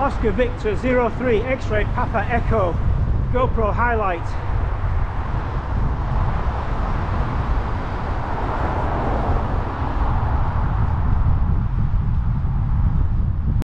Oscar Victor 03 X-ray Papa Echo GoPro highlight.